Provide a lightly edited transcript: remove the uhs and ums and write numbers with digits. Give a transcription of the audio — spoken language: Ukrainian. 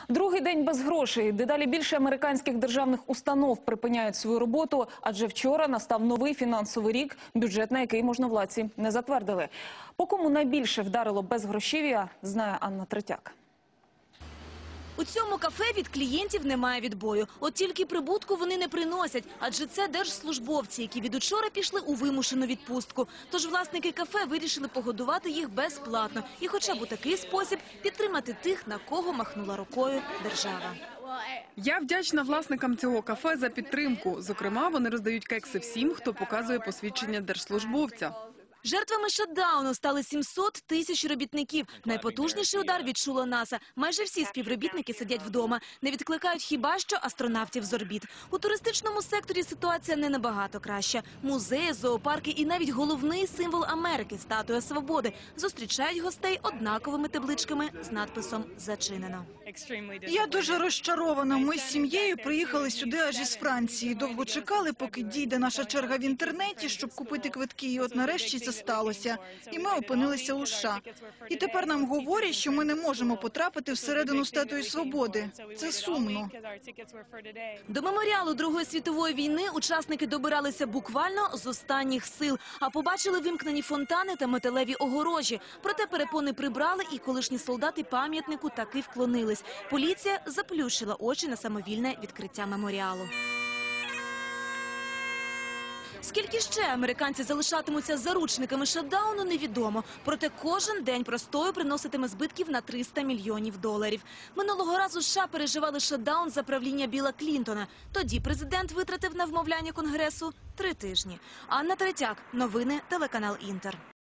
Другий день без грошей. Дедалі більше американських державних установ припиняють свою роботу, адже вчора настав новий фінансовий рік, бюджет на який можновладці не затвердили. По кому найбільше вдарило безгрошів'я, знає Анна Третяк. У цьому кафе від клієнтів немає відбою. От тільки прибутку вони не приносять, адже це держслужбовці, які від учора пішли у вимушену відпустку. Тож власники кафе вирішили погодувати їх безплатно і хоча б у такий спосіб підтримати тих, на кого махнула рукою держава. Я вдячна власникам цього кафе за підтримку. Зокрема, вони роздають кекси всім, хто показує посвідчення держслужбовця. Жертвами шатдауну стали 700 тисяч робітників. Найпотужніший удар відчула НАСА. Майже всі співробітники сидять вдома. Не відкликають хіба що астронавтів з орбіт. У туристичному секторі ситуація не набагато краща. Музеї, зоопарки і навіть головний символ Америки – Статуя Свободи – зустрічають гостей однаковими табличками з надписом «Зачинено». Я дуже розчарована. Ми з сім'єю приїхали сюди аж із Франції. Довго чекали, поки дійде наша черга в інтернеті, щоб купити квитки. І от нарешті це сталося. І ми опинилися у США. І тепер нам говорять, що ми не можемо потрапити всередину Статуї Свободи. Це сумно. До меморіалу Другої світової війни учасники добиралися буквально з останніх сил, а побачили вимкнені фонтани та металеві огорожі. Проте перепони прибрали, і колишні солдати пам'ятнику таки вклонились. Поліція заплющила очі на самовільне відкриття меморіалу. Скільки ще американці залишатимуться заручниками шатдауну, невідомо. Проте кожен день простою приноситиме збитків на $300 мільйонів. Минулого разу США переживали шатдаун за правління Білла Клінтона. Тоді президент витратив на вмовляння Конгресу 3 тижні. Анна Третяк. Новини телеканал Інтер.